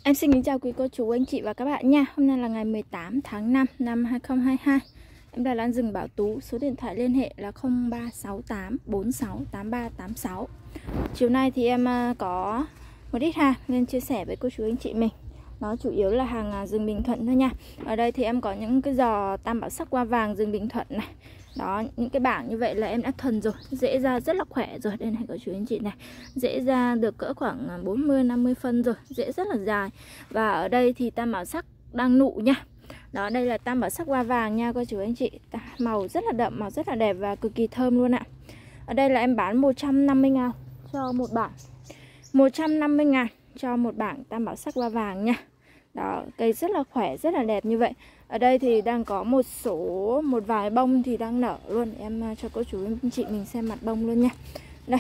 Em xin kính chào quý cô chú, anh chị và các bạn nha. Hôm nay là ngày 18 tháng 5 năm 2022. Em là Lan Rừng Bảo Tú. Số điện thoại liên hệ là 0368 46 8386. Chiều nay thì em có một ít hàng nên chia sẻ với cô chú anh chị mình. Nó chủ yếu là hàng rừng Bình Thuận thôi nha. Ở đây thì em có những cái giò tam bảo sắc hoa vàng rừng Bình Thuận này. Đó, những cái bảng như vậy là em đã thuần rồi, dễ ra rất là khỏe rồi. Đây này cô chú anh chị này, dễ ra được cỡ khoảng 40-50 phân rồi, dễ rất là dài. Và ở đây thì tam bảo sắc đang nụ nha. Đó, đây là tam bảo sắc hoa vàng nha cô chú anh chị. Màu rất là đậm, màu rất là đẹp và cực kỳ thơm luôn ạ. Ở đây là em bán 150.000 cho một bảng. 150.000 cho một bảng tam bảo sắc hoa vàng nha. Đó, cây rất là khỏe, rất là đẹp như vậy. Ở đây thì đang có một vài bông thì đang nở luôn. Em cho cô chú anh chị mình xem mặt bông luôn nha. Đây.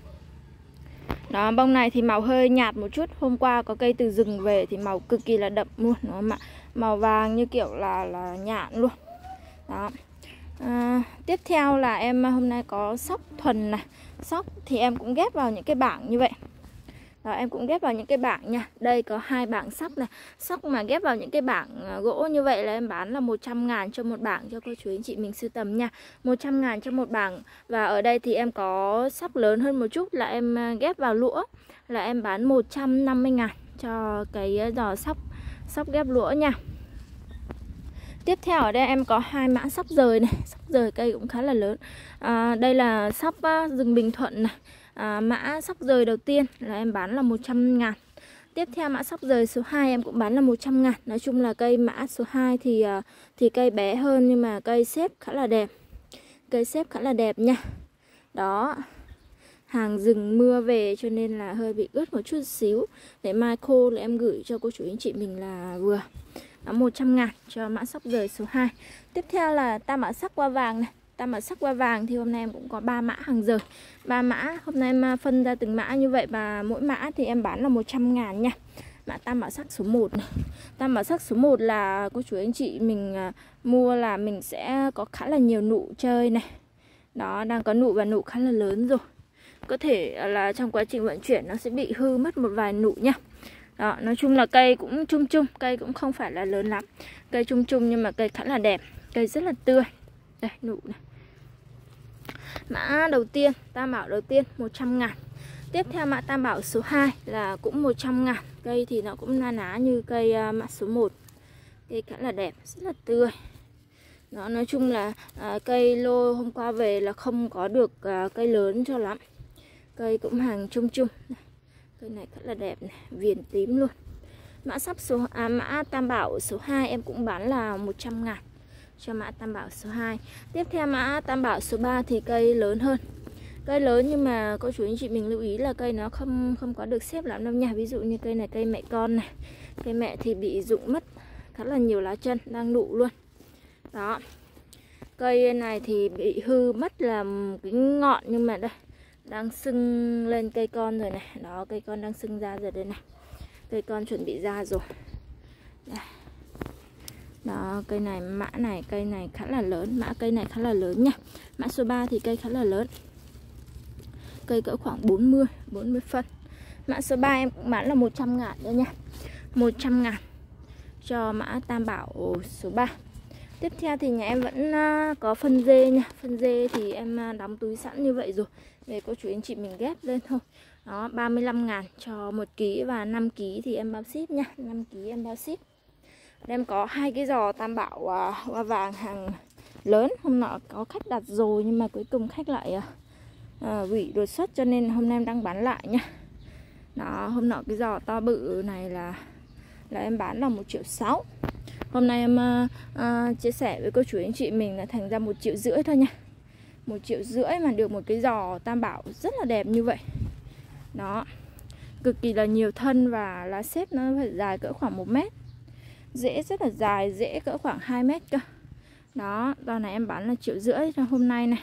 Đó, bông này thì màu hơi nhạt một chút. Hôm qua có cây từ rừng về thì màu cực kỳ là đậm luôn. Nó màu vàng như kiểu là nhạn luôn. Đó. Tiếp theo là em hôm nay có sóc thuần này. Sóc thì em cũng ghép vào những cái bảng như vậy. Đó, em cũng ghép vào những cái bảng nha. Đây có 2 bảng sóc này. Sóc mà ghép vào những cái bảng gỗ như vậy là em bán là 100.000 cho một bảng cho cô chú anh chị mình sưu tầm nha. 100.000 cho một bảng. Và ở đây thì em có sóc lớn hơn một chút là em ghép vào lũa là em bán 150.000 cho cái giò sóc ghép lũa nha. Tiếp theo ở đây em có 2 mã sóc rời này. Sóc rời cây cũng khá là lớn. Đây là sóc rừng Bình Thuận này. Mã sóc rời đầu tiên là em bán là 100.000. Tiếp theo mã sóc rời số 2 em cũng bán là 100.000. Nói chung là cây mã số 2 thì cây bé hơn nhưng mà cây xếp khá là đẹp. Cây xếp khá là đẹp nha. Đó. Hàng rừng mưa về cho nên là hơi bị ướt một chút xíu. Để mai khô là em gửi cho cô chú anh chị mình là vừa. Đó, 100.000 cho mã sóc rời số 2. Tiếp theo là tam bảo sắc hoa vàng này. Tam bảo sắc hoa vàng thì hôm nay em cũng có 3 mã hàng rời. 3 mã, hôm nay em phân ra từng mã như vậy và mỗi mã thì em bán là 100.000 nha. Mã tam bảo sắc số 1 này. Tam bảo sắc số 1 là cô chú anh chị mình mua là mình sẽ có khá là nhiều nụ chơi này. Đó, đang có nụ và nụ khá là lớn rồi. Có thể là trong quá trình vận chuyển nó sẽ bị hư mất một vài nụ nha. Đó, nói chung là cây cũng chung, cây cũng không phải là lớn lắm. Cây chung nhưng mà cây khá là đẹp, cây rất là tươi. Đây, nụ này. Mã đầu tiên, tam bảo đầu tiên 100.000. Tiếp theo mã tam bảo số 2 là cũng 100.000. Cây thì nó cũng na ná như cây mã số 1. Cây khá là đẹp, rất là tươi. Đó, nói chung là cây lô hôm qua về là không có được cây lớn cho lắm. Cây cũng hàng chung. Cây này rất là đẹp này, viền tím luôn. Mã tam bảo số 2 em cũng bán là 100.000 cho mã tam bảo số 2. Tiếp theo mã tam bảo số 3 thì cây lớn hơn. Cây lớn nhưng mà cô chú anh chị mình lưu ý là cây nó không có được xếp lắm đâu nha. Ví dụ như cây này cây mẹ con này. Cây mẹ thì bị rụng mất khá là nhiều lá chân, đang nụ luôn. Đó. Cây này thì bị hư mất là cái ngọn nhưng mà đây đang sưng lên cây con rồi này. Đó, cây con đang sưng ra rồi đây này. Cây con chuẩn bị ra rồi. Đây. Đó, cây này, cây này khá là lớn. Cây này khá là lớn nha. Mã số 3 thì cây khá là lớn. Cây cỡ khoảng 40 phân. Mã số 3 em cũng bán là 100.000 nữa nha. 100.000 cho mã tam bảo số 3. Tiếp theo thì nhà em vẫn có phân dê nha. Phân dê thì em đóng túi sẵn như vậy rồi. Để cô chú anh chị mình ghép lên thôi. Đó, 35.000 cho 1 kg và 5 kg thì em bao ship nha. 5 kg em bao ship. Em có 2 cái giò tam bảo hoa vàng hàng lớn. Hôm nọ có khách đặt rồi nhưng mà cuối cùng khách lại hủy đột xuất cho nên hôm nay em đang bán lại nha. Đó, hôm nọ cái giò to bự này là em bán là 1,6 triệu. Hôm nay em chia sẻ với cô chú anh chị mình là thành ra 1,5 triệu thôi nha. 1,5 triệu mà được một cái giò tam bảo rất là đẹp như vậy. Đó, cực kỳ là nhiều thân và lá xếp nó phải dài cỡ khoảng 1 mét. Rễ rất là dài, rễ cỡ khoảng 2 mét cơ. Đó, giò này em bán là 1,5 triệu cho hôm nay này.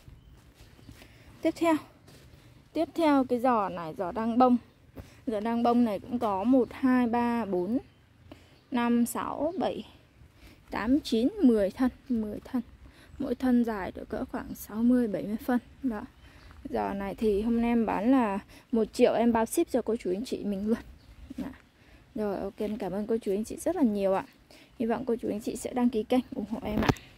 Tiếp theo cái giò này, giò đăng bông. Giò đăng bông này cũng có 1, 2, 3, 4, 5, 6, 7, 8, 9, 10 thân. 10 thân. Mỗi thân dài được cỡ khoảng 60-70 phân. Đó. Giò này thì hôm nay em bán là 1 triệu em bao ship cho cô chú anh chị mình luôn. Đó. Rồi ok, em cảm ơn cô chú anh chị rất là nhiều ạ. Hy vọng cô chú anh chị sẽ đăng ký kênh ủng hộ em ạ.